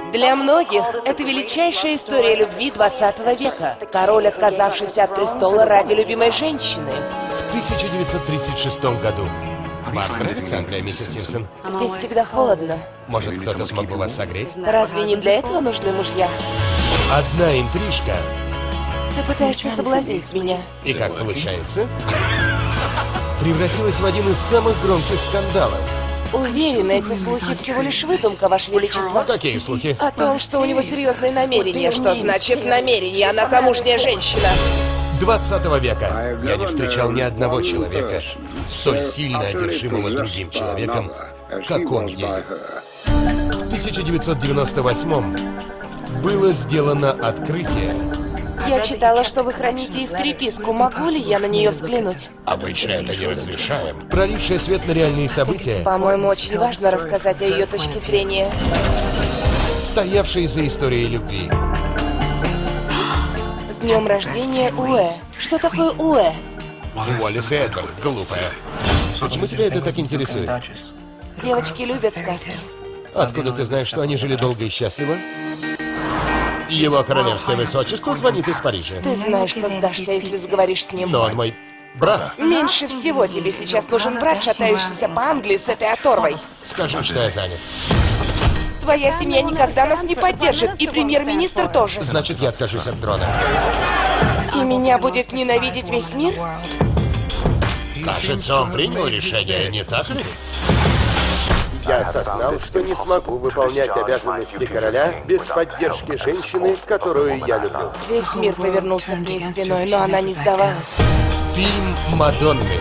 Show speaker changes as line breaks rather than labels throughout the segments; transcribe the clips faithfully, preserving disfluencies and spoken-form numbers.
Для многих это величайшая история любви двадцатого века. Король, отказавшийся от престола ради любимой женщины.
В тысяча девятьсот тридцать шестом году. Вам нравится Англия, миссис Симпсон?
Здесь всегда холодно.
Может, кто-то смог бы вас согреть?
Разве не для этого нужны мужья?
Одна интрижка.
Ты пытаешься соблазнить меня.
И как получается? Превратилась в один из самых громких скандалов.
Уверена, эти слухи всего лишь выдумка, Ваше Величество.
Какие слухи?
О том, что у него серьезные намерения. Что значит намерение? Она замужняя женщина.
двадцатого века я не встречал ни одного человека, столь сильно одержимого другим человеком, как он ею. В тысяча девятьсот девяносто восьмом было сделано открытие.
Я читала, что вы храните их переписку. Могу ли я на нее взглянуть?
Обычно это не разрешаем. Пролившее свет на реальные события,
По-моему, очень важно рассказать о ее точке зрения.
стоявшие за историей любви.
С днем рождения, Уэ. Что такое Уэ?
Уоллес и Эдвард, глупая. Почему тебя это так интересует?
Девочки любят сказки.
Откуда ты знаешь, что они жили долго и счастливо? Его королевское высочество звонит из Парижа.
Ты знаешь, что сдашься, если заговоришь с ним.
Но он мой брат.
Меньше всего тебе сейчас нужен брат, шатающийся по Англии с этой оторвой.
Скажи, что я занят.
Твоя семья никогда нас не поддержит, и премьер-министр тоже.
Значит, я откажусь от трона.
И меня будет ненавидеть весь мир?
Кажется, он принял решение, не так ли? Я осознал, что не смогу выполнять обязанности короля без поддержки женщины, которую я люблю.
Весь мир повернулся к ней спиной, но она не сдавалась.
Фильм «Мадонны».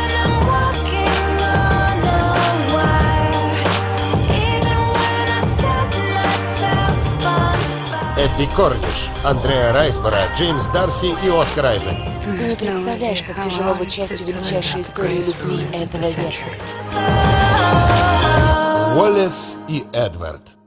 Эбби Корниш, Андреа Райсборо, Джеймс Дарси и Оскар Айзек.
Ты не представляешь, как тяжело быть частью величайшей истории любви этого века.
Уоллес и Эдвард.